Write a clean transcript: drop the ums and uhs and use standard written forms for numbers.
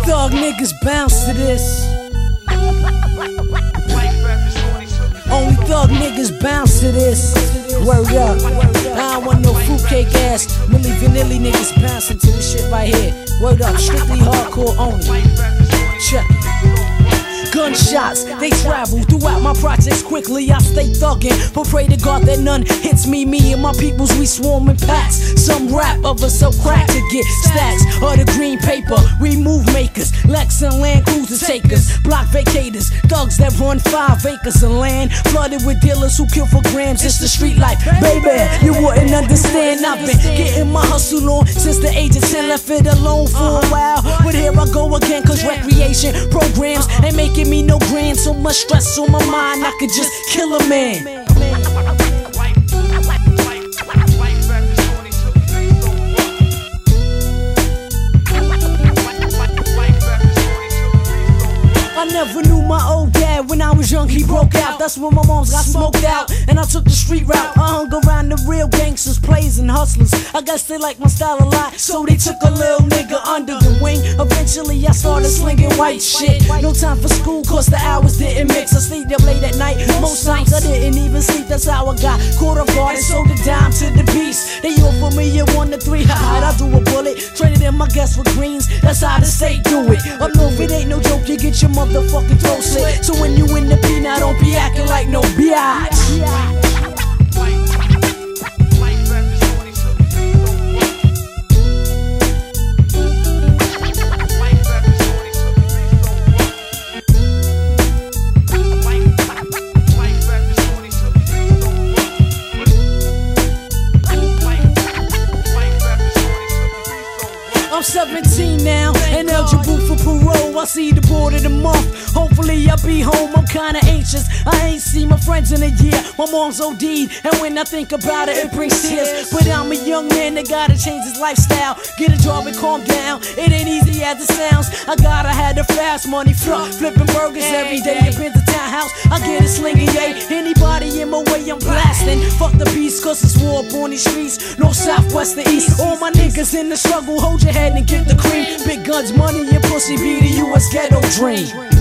thug niggas bounce to this. Only thug niggas bounce to this. Word up. I don't want no fruitcake ass Milli Vanilli niggas bouncing to this shit right here. Word up. Strictly hardcore only. Check it. Gunshots, they travel throughout my projects quickly. I stay thuggin', but pray to God that none hits me. Me and my peoples, we swarm in packs. Some rap, others sell crack to get stacks of the green paper. We move makers, Lex and Land Cruiser takers, block vacators, thugs that run 5 acres of land, flooded with dealers who kill for grams. It's the street life, baby. You wouldn't understand. I've been getting my hustle on since the age of 10. Left it alone for a while, but here I go again. Cause recreation programs ain't making me no grand. So much stress on my mind, I could just kill a man. I never knew my old dad. When I was young, he broke out. That's when my moms got smoked out, and I took the street route. I hung around the real gangsters, players, and hustlers. I guess they like my style a lot, so they took a little nigga under the wing. Eventually, I started slinging white shit. No time for school, cause the hours didn't mix. I stayed up late at night. Most nights I didn't even sleep. That's how I got caught off guard and sold a dime to the beast. They offered me a 1 to 3. I do a bullet. Traded in my gas for greens. That's how the state do it. Up north, it ain't no joke. You get your motherfucking throat slit. So when you in the P, now don't be acting like no biatch. I'm 17 now and eligible for parole. I see the board of the month. Hopefully I'll be home. I'm kinda anxious. I ain't seen my friends in a year. My mom's OD'd, and when I think about it, it brings tears. But I'm a young man that gotta change his lifestyle. Get a job and calm down. It ain't easy as it sounds. I gotta have the fast money, flipping burgers every day. I've been to townhouse, I get a slinging yay. Anybody in my way, I'm blasting. Fuck the beast, cause it's war up on these streets. North, south, west, or east. All my niggas in the struggle, hold your head and get the cream. Big guns, money, and pussy be the US ghetto dream.